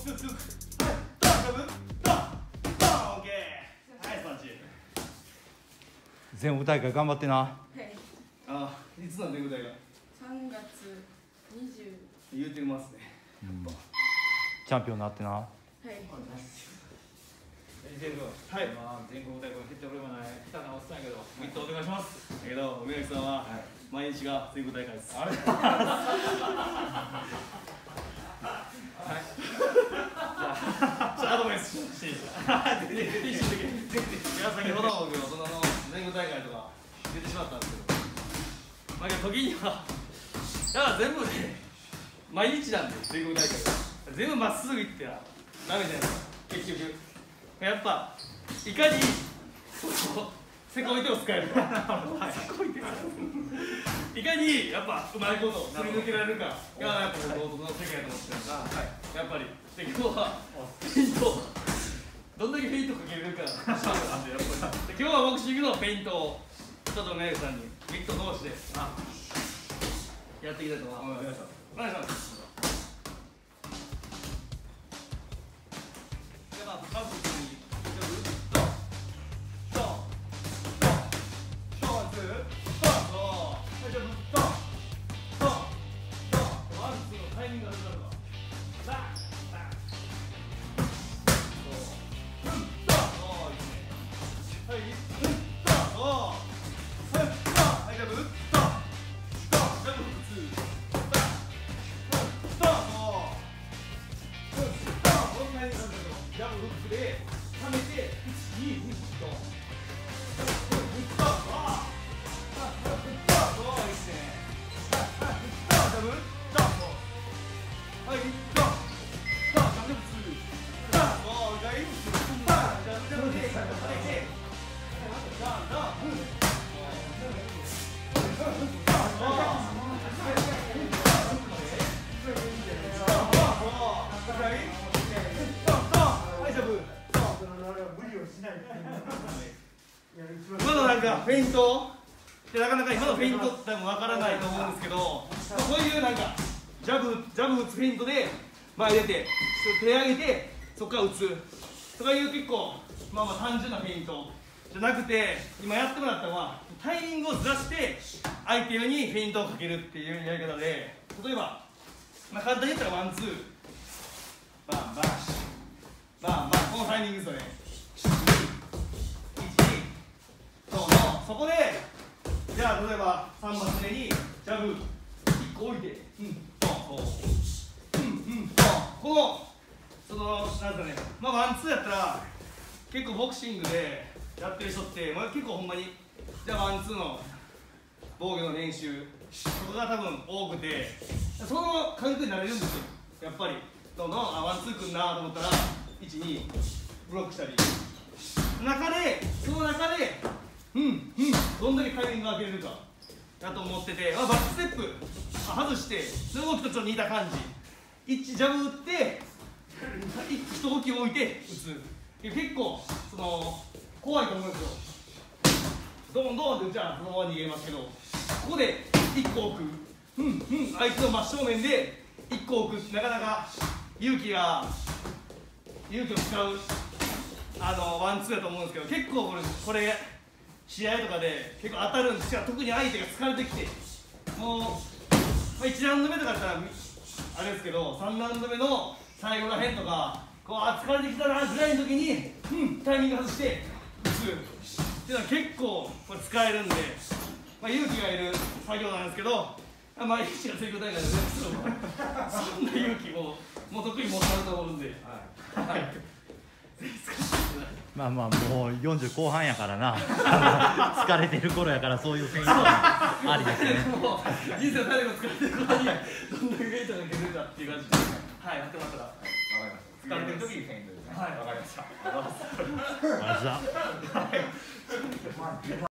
強く強く、はい、ドンジャブドンドン、オッケー、はい、スパンチ。 全国大会頑張ってな。 はい。 あ、いつなん全国大会 3月20。 言うてますね。 チャンピオンになってな。 はい。 はい、 まあ、全国大会決定俺もない来たなおっさんやけど、ミットお願いします。 だけど、梅垣さんは毎日が全国大会です。 あれはい。 アドバイスしていいですか。先ほど僕その全国大会とか出てしまったんですけど、まあ時にはだから全部で毎日なんで全国大会が全部まっすぐ行ってはダメじゃないですか。結局やっぱいかにせこい手を使えるか、いかにやっぱうまいことすり抜けられるかがやっぱ僕の世界だと思ってるから、やっぱり今日はフェイントどんだけフェイントかけれるか勝負なんで、やっぱり今日はボクシングのフェイントをちょっとメイクさんにミット通してやっていきたいと思います。お願いします。今のなんかフェイントでなかなか今のフェイントってもわからないと思うんですけど、こういうなんかジャブ打つフェイントで前出て手上げてそこから打つとかいう結構まあ単純なフェイントじゃなくて、今やってもらったのはタイミングをずらして相手にフェイントをかけるっていうやり方で、例えば、まあ、簡単に言ったらワンツーバンバンバンバン、このタイミングですよね。そこでじゃあ例えば3マス目にジャブ1個置いてこのそのなんですかね、まあワンツーやったら結構ボクシングでやってる人って、まあ、結構ほんまにじゃあワンツーの防御の練習そこが多分多くて、その感覚になれるんですよ。やっぱりどんどんワンツーくんなと思ったら12ブロックしたりその中でどんだけタイミングを開けれるかだと思ってて、バックステップ外してその動きとちょっと似た感じ、1ジャブ打って1動き置いて打つ、結構その怖いと思うんですよ。ドンドンって打ちゃそのまま逃げますけど、ここで1個置く相手の真正面で1個置く、なかなか勇気を使うワンツーだと思うんですけど、結構これ試合とかで結構当たるんですよ。特に相手が疲れてきてもう、1ラウンド目とかだったらあれですけど、3ラウンド目の最後らへんとかこう疲れてきたなぐらいの時にタイミング外して打つっていうのは結構これ使えるんで、勇気がいる作業なんですけど、毎日が成功大会でそんな勇気もう得意持ってあると思うんで、 まあまあもう40後半やからな疲れてる頃やから、そういうフェイントはありですね。 もう人生の誰も疲れてる頃にどんだけフェイントが削るかっていう感じで、はい、やってもらったら疲れてる時にフェイントですね。はい、わかりました。 ありがとうございました。